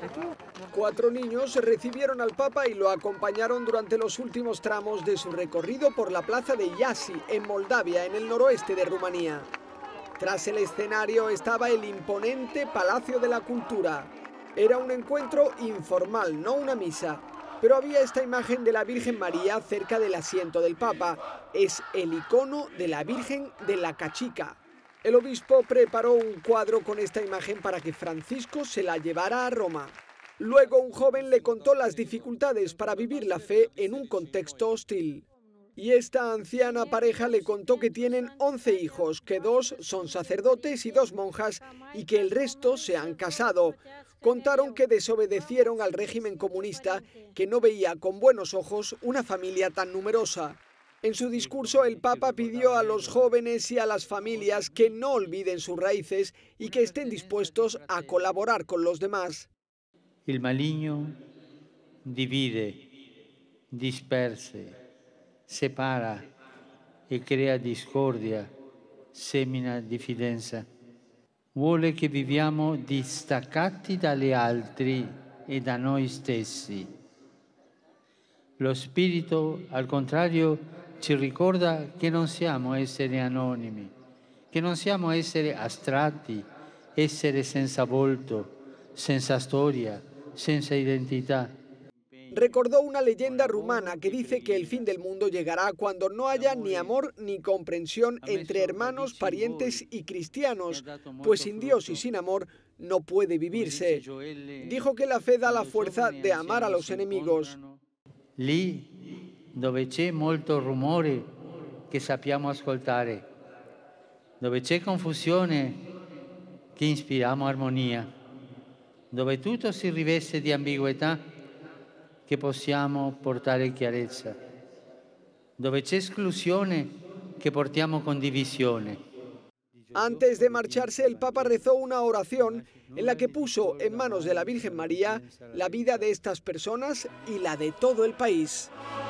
4 niños recibieron al Papa y lo acompañaron durante los últimos tramos de su recorrido por la plaza de Iași, en Moldavia, en el noroeste de Rumanía. Tras el escenario estaba el imponente Palacio de la Cultura. Era un encuentro informal, no una misa, pero había esta imagen de la Virgen María cerca del asiento del Papa. Es el icono de la Virgen de la Cachica. El obispo preparó un cuadro con esta imagen para que Francisco se la llevara a Roma. Luego un joven le contó las dificultades para vivir la fe en un contexto hostil. Y esta anciana pareja le contó que tienen 11 hijos, que 2 son sacerdotes y 2 monjas y que el resto se han casado. Contaron que desobedecieron al régimen comunista, que no veía con buenos ojos una familia tan numerosa. En su discurso el Papa pidió a los jóvenes y a las familias que no olviden sus raíces y que estén dispuestos a colaborar con los demás. Il maligno divide, disperse, separa e crea discordia, semina diffidenza. Vuole che viviamo distaccati dagli altri e da noi stessi. Lo Spirito, al contrario, ci ricorda che non siamo esseri anonimi, che non siamo esseri astratti, esseri senza volto, senza storia, senza identità. Recordó una leyenda rumana que dice que el fin del mundo llegará cuando no haya ni amor ni comprensión entre hermanos, parientes y cristianos, pues sin Dios y sin amor no puede vivirse. Dijo que la fe da la fuerza de amar a los enemigos. Lì dove c'è molto rumore che sappiamo ascoltare, dove c'è confusione che inspiriamo armonia, dove tutto si riveste di ambiguità che possiamo portare chiarezza, dove c'è esclusione che portiamo condivisione. Antes de marcharse, el Papa rezó una oración en la que puso en manos de la Virgen María la vida de estas personas y la de todo el país.